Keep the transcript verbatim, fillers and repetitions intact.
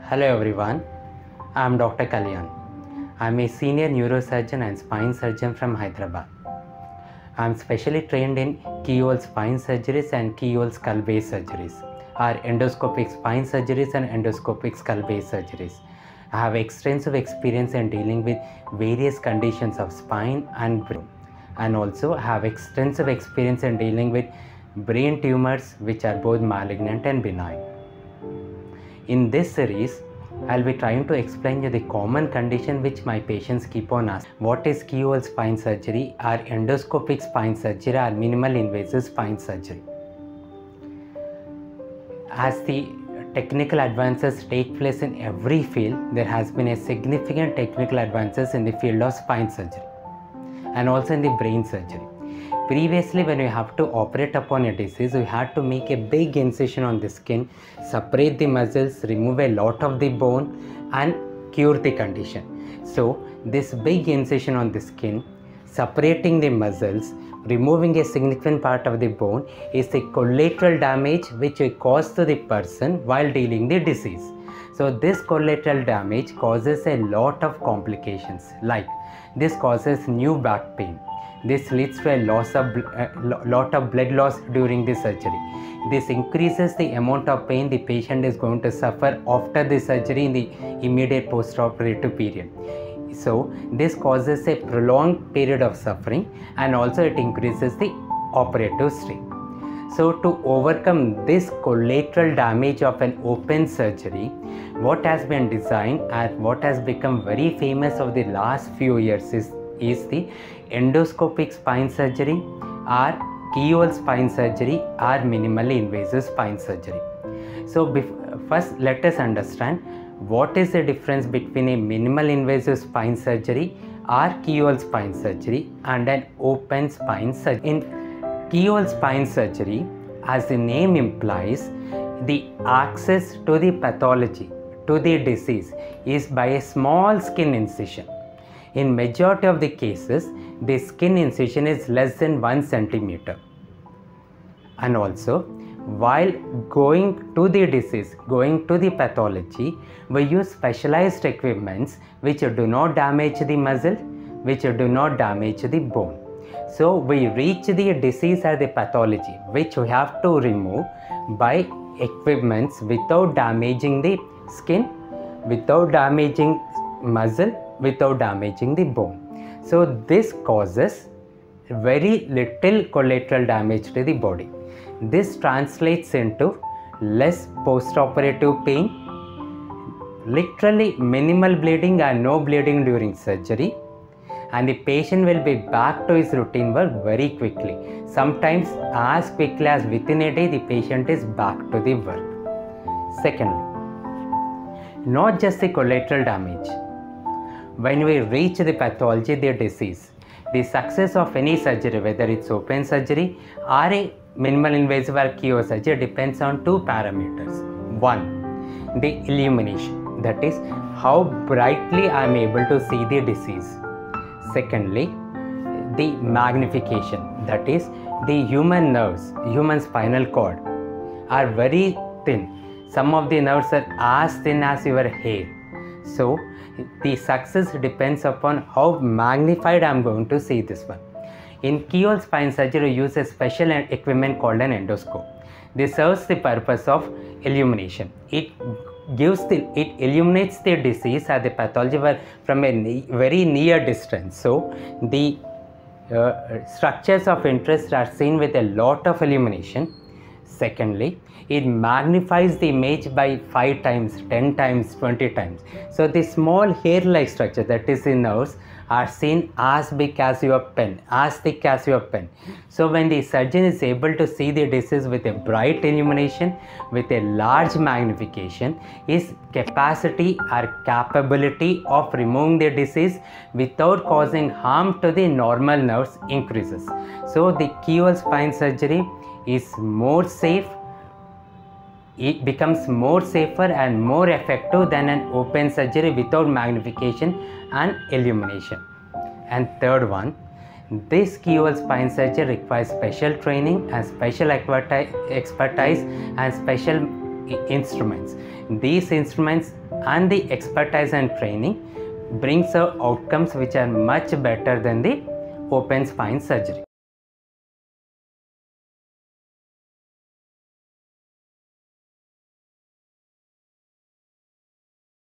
Hello everyone, I am Doctor Kalyan. I am a senior neurosurgeon and spine surgeon from Hyderabad. I am specially trained in keyhole spine surgeries and keyhole skull base surgeries, or endoscopic spine surgeries and endoscopic skull base surgeries. I have extensive experience in dealing with various conditions of spine and brain, and also have extensive experience in dealing with brain tumors which are both malignant and benign. In this series, I'll be trying to explain you the common condition which my patients keep on asking. What is keyhole spine surgery, or endoscopic spine surgery, or minimal invasive spine surgery? As the technical advances take place in every field, there has been a significant technical advances in the field of spine surgery and also in the brain surgery. Previously, when we have to operate upon a disease, we had to make a big incision on the skin, separate the muscles, remove a lot of the bone and cure the condition. So this big incision on the skin, separating the muscles, removing a significant part of the bone is a collateral damage which we cause to the person while dealing the disease. So this collateral damage causes a lot of complications, like this causes new back pain. This leads to a loss of uh, lot of blood loss during the surgery. This increases the amount of pain the patient is going to suffer after the surgery in the immediate post-operative period. So this causes a prolonged period of suffering, and also it increases the operative strain. So to overcome this collateral damage of an open surgery, what has been designed and what has become very famous over the last few years is, is the endoscopic spine surgery, or keyhole spine surgery, or minimally invasive spine surgery. So first let us understand what is the difference between a minimal invasive spine surgery or keyhole spine surgery and an open spine surgery. In keyhole spine surgery, as the name implies, the access to the pathology, to the disease, is by a small skin incision. In majority of the cases, the skin incision is less than one centimeter. And also, while going to the disease, going to the pathology, we use specialized equipments which do not damage the muscle, which do not damage the bone. So we reach the disease or the pathology, which we have to remove by equipments without damaging the skin, without damaging muscle, without damaging the bone. So this causes very little collateral damage to the body. This translates into less post-operative pain, literally minimal bleeding and no bleeding during surgery, and the patient will be back to his routine work very quickly. Sometimes as quickly as within a day, the patient is back to the work. Secondly, not just the collateral damage. When we reach the pathology, the disease, the success of any surgery, whether it's open surgery or a minimal invasive or keyhole surgery, depends on two parameters. One, the illumination, that is how brightly I am able to see the disease. Secondly, the magnification, that is the human nerves, human spinal cord are very thin. Some of the nerves are as thin as your hair. So the success depends upon how magnified I am going to see this one. In keyhole spine surgery, we use a special equipment called an endoscope. This serves the purpose of illumination. It gives the, it illuminates the disease or the pathology from a very near distance. So the uh, structures of interest are seen with a lot of illumination. Secondly, it magnifies the image by five times, ten times, twenty times. So the small hair-like structure, that is the nerves, are seen as big as your pen, as thick as your pen. So when the surgeon is able to see the disease with a bright illumination, with a large magnification, his capacity or capability of removing the disease without causing harm to the normal nerves increases. So the keyhole spine surgery is more safe. It becomes more safer and more effective than an open surgery without magnification and illumination. And third one, this keyhole spine surgery requires special training and special expertise and special instruments. These instruments and the expertise and training brings out outcomes which are much better than the open spine surgery.